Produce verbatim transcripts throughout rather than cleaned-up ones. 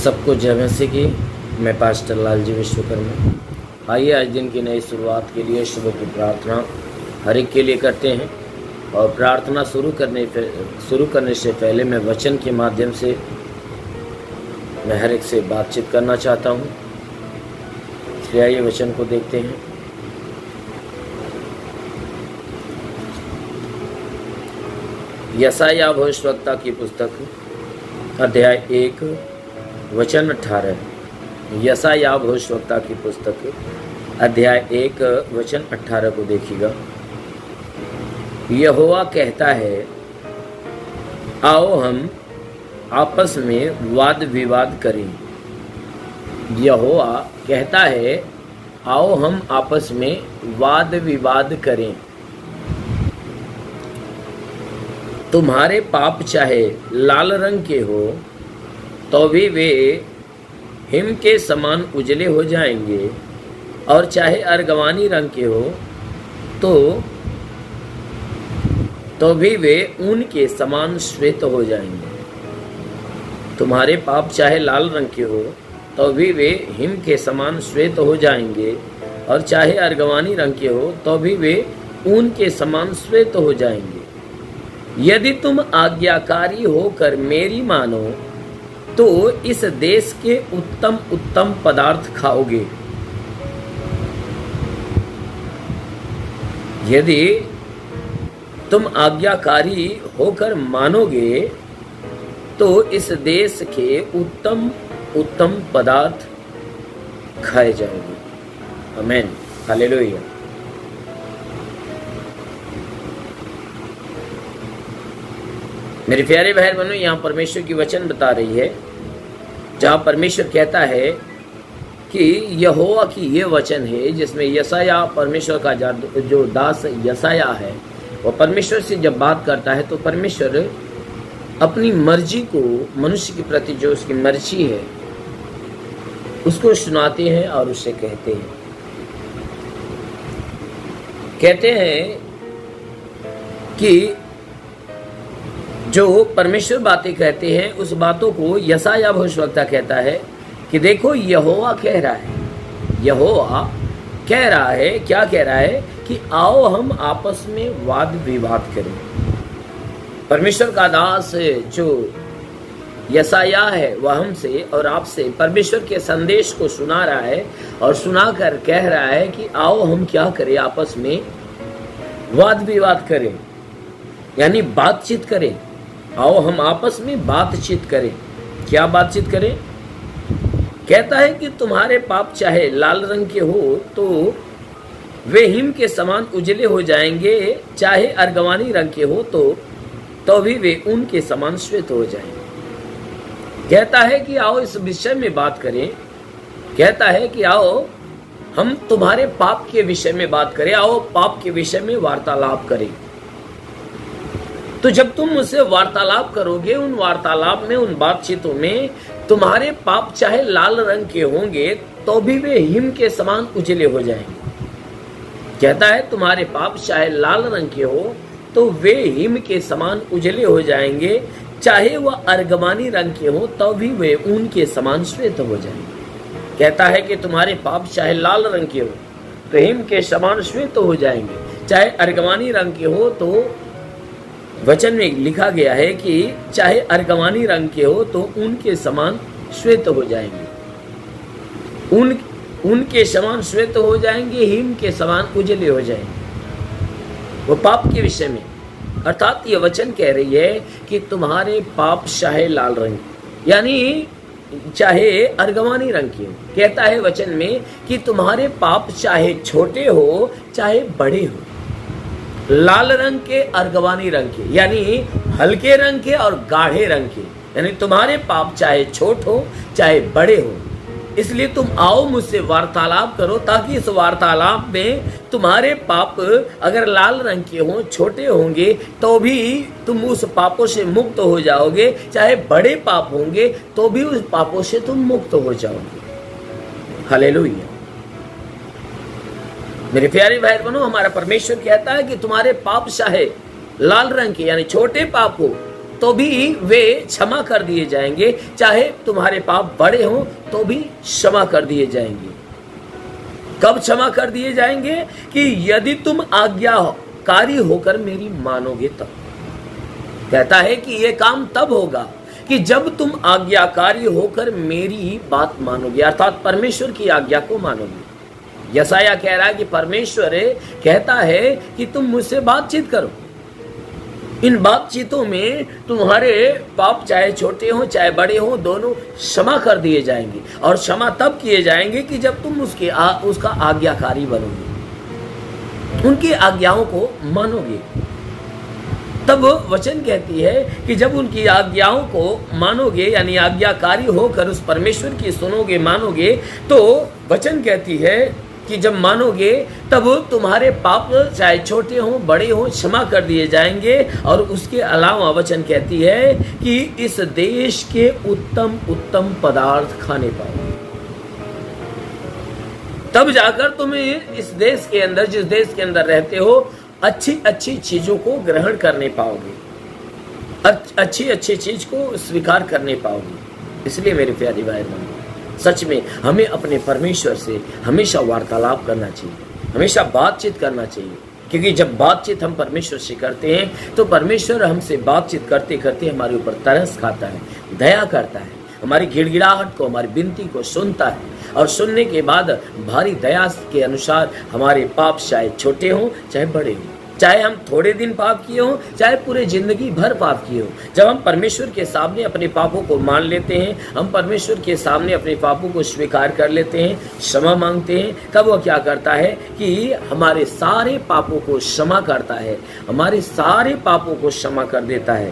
सबको जय मसीह की। मैं पास्टर लालजी विश्वकर्मा। आइए आज दिन की नई शुरुआत के लिए सुबह की प्रार्थना हर एक के लिए करते हैं। और प्रार्थना शुरू करने शुरू करने से पहले मैं वचन के माध्यम से मैं हर एक से बातचीत करना चाहता हूँ। इसलिए आइए वचन को देखते हैं। यशायाह भविष्यवक्ता की पुस्तक अध्याय एक वचन अठारह। यशायाह भविष्यवक्ता की पुस्तक अध्याय एक वचन अठारह को देखिएगा। यहोवा कहता है, आओ हम आपस में वाद विवाद करें। यहोवा कहता है, आओ हम आपस में वाद विवाद करें। तुम्हारे पाप चाहे लाल रंग के हो तो भी वे हिम के समान उजले हो जाएंगे, और चाहे अर्गवानी रंग के हो तो तो भी वे ऊन के समान श्वेत हो जाएंगे। तुम्हारे पाप चाहे लाल रंग के हो तो भी वे हिम के समान श्वेत हो जाएंगे, और चाहे अर्गवानी रंग के हो तो भी वे ऊन के समान श्वेत हो जाएंगे। यदि तुम आज्ञाकारी होकर मेरी मानो तो इस देश के उत्तम उत्तम पदार्थ खाओगे। यदि तुम आज्ञाकारी होकर मानोगे तो इस देश के उत्तम उत्तम पदार्थ खाए जाओगे। आमीन, हालेलुया। मेरे प्यारे भाई बहनों, यहाँ परमेश्वर की वचन बता रही है, जहाँ परमेश्वर कहता है कि यहोवा की ये वचन है, जिसमें यशायाह परमेश्वर का जो दास यशायाह है वो परमेश्वर से जब बात करता है तो परमेश्वर अपनी मर्जी को मनुष्य के प्रति, जो उसकी मर्जी है, उसको सुनाते हैं और उससे कहते हैं कहते हैं कि जो परमेश्वर बातें कहते हैं उस बातों को यशायाह भविष्यवक्ता कहता है कि देखो यहोवा कह रहा है। यहोवा कह रहा है, क्या कह रहा है कि आओ हम आपस में वाद विवाद करें। परमेश्वर का दास जो यशायाह है वह हमसे और आपसे परमेश्वर के संदेश को सुना रहा है, और सुनाकर कह रहा है कि आओ हम क्या करें, आपस में वाद विवाद करें, यानी बातचीत करें। आओ हम आपस में बातचीत करें। क्या बातचीत करें? कहता है कि तुम्हारे पाप चाहे लाल रंग के हो तो वे हिम के समान उजले हो जाएंगे, चाहे अर्गवानी रंग के हो तो तो भी वे ऊन के समान श्वेत हो जाएंगे। कहता है कि आओ इस विषय में बात करें। कहता है कि आओ हम तुम्हारे पाप के विषय में बात करें, आओ पाप के विषय में वार्तालाप करें। तो जब तुम मुझसे वार्तालाप करोगे, उन वार्तालाप में, उन बातचीतों में तुम्हारे पाप चाहे लाल रंग के होंगे तो भी वे हिम के समान उजले हो जाएंगे। कहता है तुम्हारे पाप चाहे लाल रंग के हो तो वे हिम के समान उजले हो जाएंगे, चाहे वह अर्गवानी रंग के हो तो भी वे ऊन के समान श्वेत हो जाएंगे। कहता है कि तुम्हारे पाप चाहे लाल रंग के हो तो हिम के समान श्वेत हो जाएंगे, चाहे अर्गवानी रंग के हो तो वचन में लिखा गया है कि चाहे अर्गवानी रंग के हो तो ऊन के समान श्वेत हो जाएंगे। ऊन ऊन के समान श्वेत हो जाएंगे, हिम के समान उजले हो जाएंगे। वो पाप के विषय में, अर्थात ये वचन कह रही है कि तुम्हारे पाप चाहे लाल रंग, यानी चाहे अर्गवानी रंग के हो। कहता है वचन में कि तुम्हारे पाप चाहे छोटे हो चाहे बड़े हो, लाल रंग के, अर्गवानी रंग के, यानी हल्के रंग के और गाढ़े रंग के, यानी तुम्हारे पाप चाहे छोट हो चाहे बड़े हो। इसलिए तुम आओ मुझसे वार्तालाप करो, ताकि इस वार्तालाप में तुम्हारे पाप अगर लाल रंग के हों, छोटे होंगे तो भी तुम उस पापों से मुक्त हो जाओगे, चाहे बड़े पाप होंगे तो भी उस पापों से तुम मुक्त हो जाओगे। हालेलुया। मेरे प्यारे भाई बहनों, हमारा परमेश्वर कहता है कि तुम्हारे पाप चाहे लाल रंग के यानी छोटे पाप हो तो भी वे क्षमा कर दिए जाएंगे, चाहे तुम्हारे पाप बड़े हों तो भी क्षमा कर दिए जाएंगे। कब क्षमा कर दिए जाएंगे? कि यदि तुम आज्ञाकारी होकर मेरी मानोगे तब। कहता है कि यह काम तब होगा कि जब तुम आज्ञाकारी होकर मेरी बात मानोगे, अर्थात परमेश्वर की आज्ञा को मानोगे। यशाया कह रहा है कि परमेश्वर कहता है कि तुम मुझसे बातचीत करो। इन बातचीतों में तुम्हारे पाप चाहे छोटे हों चाहे बड़े हों, दोनों क्षमा कर दिए जाएंगे। और क्षमा तब किए जाएंगे कि जब तुम उसके आ, उसका आज्ञाकारी बनोगे, उनकी आज्ञाओं को मानोगे। तब वचन कहती है कि जब उनकी आज्ञाओं को मानोगे, यानी आज्ञाकारी होकर उस परमेश्वर की सुनोगे, मानोगे, तो वचन कहती है कि जब मानोगे तब तुम्हारे पाप चाहे छोटे हों बड़े हों क्षमा कर दिए जाएंगे। और उसके अलावा वचन कहती है कि इस देश के उत्तम उत्तम पदार्थ खाने पाओगे। तब जाकर तुम इस देश के अंदर, जिस देश के अंदर रहते हो, अच्छी अच्छी चीजों को ग्रहण करने पाओगे, अच्छी अच्छी चीज को स्वीकार करने पाओगे। इसलिए मेरे प्यारे भाई बहन, सच में हमें अपने परमेश्वर से हमेशा वार्तालाप करना चाहिए, हमेशा बातचीत करना चाहिए। क्योंकि जब बातचीत हम परमेश्वर से करते हैं तो परमेश्वर हमसे बातचीत करते करते हमारे ऊपर तरस खाता है, दया करता है, हमारी गिड़गिड़ाहट को, हमारी विनती को सुनता है। और सुनने के बाद भारी दया के अनुसार हमारे पाप चाहे छोटे हों चाहे बड़े हों, चाहे हम थोड़े दिन पाप किए हों चाहे पूरे जिंदगी भर पाप किए हों, जब हम परमेश्वर के सामने अपने पापों को मान लेते हैं, हम परमेश्वर के सामने अपने पापों को स्वीकार कर लेते हैं, क्षमा मांगते हैं, तब वो क्या करता है कि हमारे सारे पापों को क्षमा करता है, हमारे सारे पापों को क्षमा कर देता है,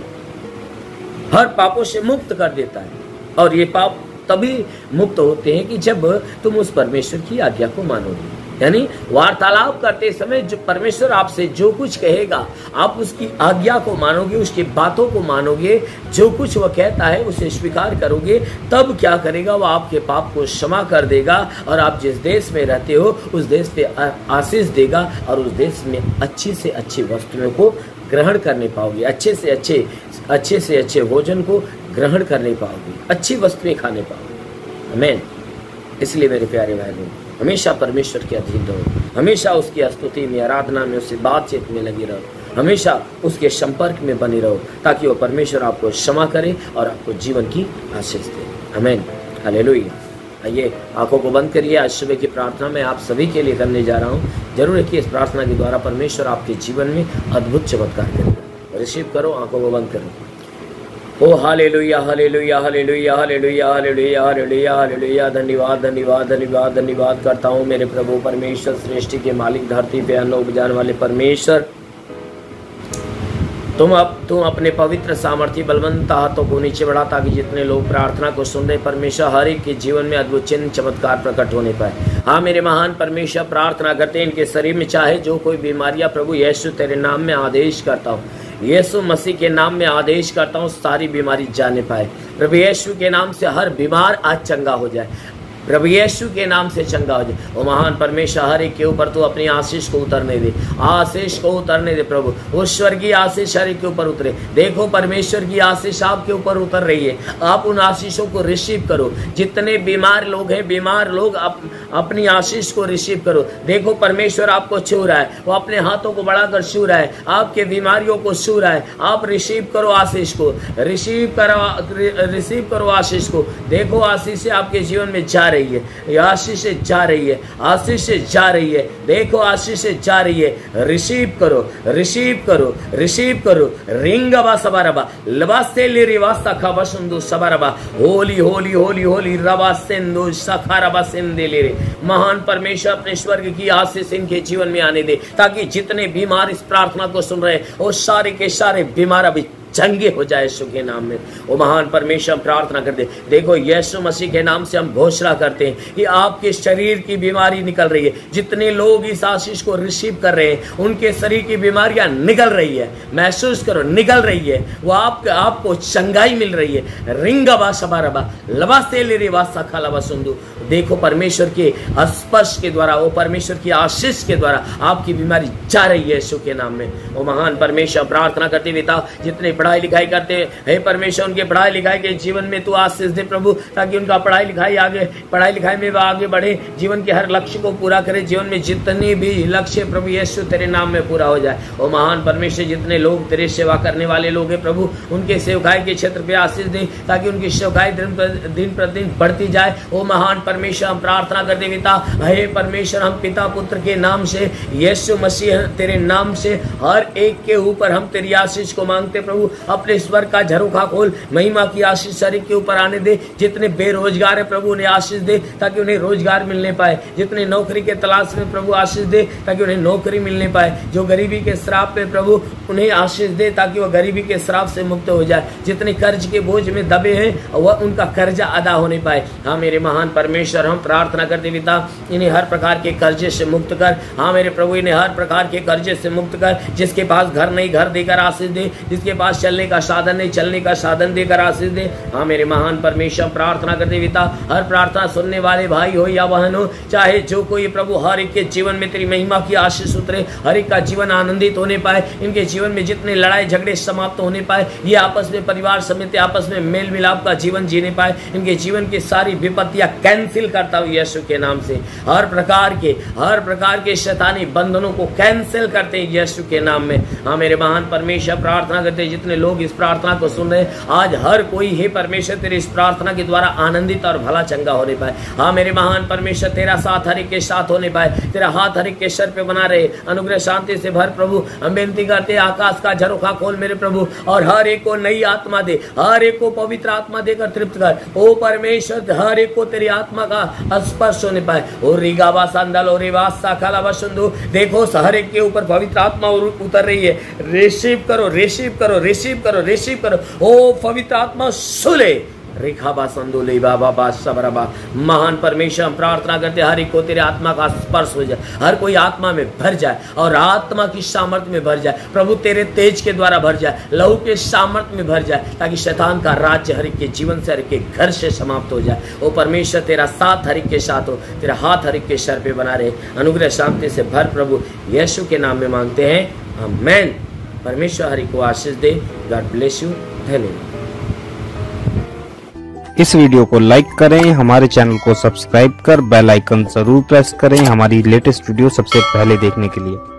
हर पापों से मुक्त कर देता है। और ये पाप तभी मुक्त होते हैं कि जब तुम उस परमेश्वर की आज्ञा को मानोगे। यानी वार्तालाप करते समय जो परमेश्वर आपसे जो कुछ कहेगा, आप उसकी आज्ञा को मानोगे, उसकी बातों को मानोगे, जो कुछ वह कहता है उसे स्वीकार करोगे, तब क्या करेगा? वह आपके पाप को क्षमा कर देगा और आप जिस देश में रहते हो उस देश पे आशीष देगा और उस देश में अच्छी से अच्छी वस्तुओं को ग्रहण करने पाओगे, अच्छे से अच्छे अच्छे से अच्छे भोजन को ग्रहण करने पाओगे, अच्छी वस्तुएं खाने पाओगे। आमीन। इसलिए मेरे प्यारे भाई लोग, हमेशा परमेश्वर के अधीन रहो, हमेशा उसकी स्तुति में, आराधना में, उससे बातचीत में लगी रहो, हमेशा उसके संपर्क में बनी रहो, ताकि वो परमेश्वर आपको क्षमा करे और आपको जीवन की आशीष दे। आमीन। हालेलुया। आइए आंखों को बंद करिए। आज सुबह की प्रार्थना मैं आप सभी के लिए करने जा रहा हूँ। जरूर है कि इस प्रार्थना के द्वारा परमेश्वर आपके जीवन में अद्भुत चमत्कार करेगा। रिसीव करो, आंखों को बंद करो। ओ hallelujah, hallelujah, hallelujah, hallelujah, hallelujah, hallelujah, hallelujah. धन्यवाद, धन्यवाद, धन्यवाद, धन्यवाद करता हूँ मेरे प्रभु परमेश्वर, सृष्टि के मालिक, धरती पे अन्न उपजाने वाले परमेश्वर। तुम अब तुम अपने पवित्र सामर्थ्य बलवंत हाथों को नीचे बढ़ा, ताकि जितने लोग प्रार्थना को सुन रहे परमेश्वर, हर एक के जीवन में अद्भुत चिन्ह चमत्कार प्रकट होने पाए। हाँ मेरे महान परमेश्वर, प्रार्थना करते हैं इनके शरीर में चाहे जो कोई बीमारियां, प्रभु यीशु तेरे नाम में आदेश करता हूँ, यीशु मसीह के नाम में आदेश करता हूँ, सारी बीमारी जाने पाए। प्रभु यीशु के नाम से हर बीमार आज चंगा हो जाए, प्रभु यीशु के नाम से चंगा हो जाए। ओ महान परमेश्वर, हर एक के ऊपर तू अपनी आशीष को उतरने दे, आशीष को उतरने दे प्रभु। वो स्वर्गीय आशीष हर एक के ऊपर उतरे। देखो परमेश्वर की आशीष आपके ऊपर उतर रही है, आप उन आशीषों को रिसीव करो। जितने बीमार लोग हैं, बीमार लोग अप, अपनी आशीष को रिसीव करो। देखो परमेश्वर आपको छू रहा है, वो अपने हाथों को बढ़ाकर छू रहा है, आपके बीमारियों को छू रहा है। आप रिसीव करो आशीष को, रिसीव करो, रिसीव करो आशीष को। देखो आशीष आपके जीवन में जा रही है, ये आशीष से जा रही है, आशीष से जा रही है। देखो आशीष से जा रही है। रिसीव करो, रिसीव करो, रिसीव करो। रिंगबा सबरबा लबासे लिरिवा सखा सुंदु सबरबा। होली होली होली होली रबा सिंधु सखारबा सिंधे ले। महान परमेश्वर, अपने स्वर्ग की आशीष इनके जीवन में आने दे, ताकि जितने बीमार इस प्रार्थना को सुन रहे हैं वो सारे के सारे बीमार अभी चंगे हो जाए यीशु के नाम में। वो महान परमेश्वर, प्रार्थना करते, देखो यीशु मसीह के नाम से हम घोषणा करते हैं कि आपके शरीर की बीमारी निकल रही है। जितने लोग इस आशीष को रिसीव कर रहे हैं उनके शरीर की बीमारियां निकल रही है। महसूस करो, निकल रही है। वो आप, आपको चंगाई मिल रही है। रिंगबा शबारबा लबा से लिरिवा सखा लबा सुंदु। देखो परमेश्वर के स्पर्श के द्वारा, वो परमेश्वर की आशीष के द्वारा आपकी बीमारी जा रही है यीशु के नाम में। वो महान परमेश्वर, प्रार्थना करते पिता, जितने पढ़ाई लिखाई करते हैं, हे परमेश्वर उनके पढ़ाई लिखाई के जीवन में तू आशीष दे प्रभु, ताकि उनका पढ़ाई लिखाई आगे पढ़ाई लिखाई में आगे बढ़े, जीवन के हर लक्ष्य को पूरा करे, जीवन में जितने भी लक्ष्य प्रभु यीशु तेरे नाम में पूरा हो जाए। ओ महान परमेश्वर, जितने लोग तेरे सेवा करने वाले लोग हैं प्रभु, उनके सेवकाई के क्षेत्र पे आशीष दे, ताकि उनकी सेवकाई दिन दिन प्रतिदिन बढ़ती जाए। ओ महान परमेश्वर, हम प्रार्थना करते पिता, हे परमेश्वर, हम पिता पुत्र के नाम से, यीशु मसीह तेरे नाम से हर एक के ऊपर हम तेरी आशीष को मांगते प्रभु। अपने स्वर का झरोखा खोल, महिमा की आशीष हर एक के ऊपर आने दे। जितने बेरोजगार है प्रभु उन्हें आशीष दे, ताकि उन्हें रोजगार मिलने पाए। जितने नौकरी के तलाश में प्रभु आशीष दे, ताकि उन्हें नौकरी मिलने पाए। जो गरीबी के श्राप में प्रभु उन्हें आशीष दे, ताकि वह गरीबी के श्राप से मुक्त हो जाए। जितने कर्ज के बोझ में दबे हैं वह उनका कर्जा अदा होने पाए। हाँ मेरे महान परमेश्वर, हम प्रार्थना करते पिता, इन्हें हर प्रकार के कर्जे से मुक्त कर। हाँ मेरे प्रभु, इन्हें हर प्रकार के कर्जे से मुक्त कर। जिसके पास घर नहीं, घर देकर आशीष दे। जिसके पास चलने का साधन नहीं, चलने का साधन देकर आशीष दे। हाँ मेरे महान परमेश्वर, प्रार्थना करते पिता, हर प्रार्थना सुनने वाले भाई हो या बहन हो, चाहे जो कोई प्रभु, हर एक के जीवन में तेरी महिमा की आशीष उतरे, हर एक का जीवन आनंदित होने पाए। इनके जीवन में जितने लड़ाई झगड़े समाप्त होने पाए, ये आपस में परिवार समेत आपस में मेल मिलाप का जीवन जीने पाए। इनके जीवन की सारी विपत्तियां कैंसिल करता हूं यीशु के नाम से। हर प्रकार के हर प्रकार के शैतानी बंधनों को कैंसिल करते हैं यीशु के नाम में। हाँ मेरे महान परमेश्वर, प्रार्थना करते हैं जितने लोग इस प्रार्थना को सुन रहे हैं, आज हर कोई हे परमेश्वर तेरे इस प्रार्थना के द्वारा आनंदित और भला चंगा होने पाए। हाँ मेरे महान परमेश्वर, तेरा साथ हर एक के साथ होने पाए, तेरा हाथ हर एक के सर पे बना रहे। अनुग्रह शांति से भर प्रभु, हम बेनती करते हैं, आकाश का झरोखा खोल मेरे प्रभु, और हर एक को नई आत्मा दे, हर एक को पवित्र आत्मा देकर तृप्त कर। ओ परमेश्वर, हर एक को तेरी आत्मा का स्पर्श होने पाए। ओ रिगावा संदल और रिवासा खाला सुंदु, देखो हर एक के ऊपर पवित्र आत्मा उतर रही है। रिसीव करो, रिसीव करो, रिसीव करो, रिसीव करो। ओ पवित्र आत्मा सुले रेखाबा संदोले बाबा बा सबरबा। महान परमेश्वर, हम प्रार्थना करते हर एक को तेरे आत्मा का स्पर्श हो जाए, हर कोई आत्मा में भर जाए और आत्मा की सामर्थ्य में भर जाए प्रभु, तेरे तेज के द्वारा भर जाए, लहू के सामर्थ्य में भर जाए, ताकि शैतान का राज्य हर एक के जीवन से, हर एक के घर से समाप्त हो जाए। ओ परमेश्वर, तेरा साथ हर एक के साथ हो, तेरा हाथ हर एक के सर पे बना रहे। अनुग्रह शांति से भर प्रभु, यीशु के नाम में मांगते हैं, आमीन। परमेश्वर हर एक को आशीष दे। God bless you. धन्यवाद। इस वीडियो को लाइक करें, हमारे चैनल को सब्सक्राइब कर बेल आइकन जरूर प्रेस करें हमारी लेटेस्ट वीडियो सबसे पहले देखने के लिए।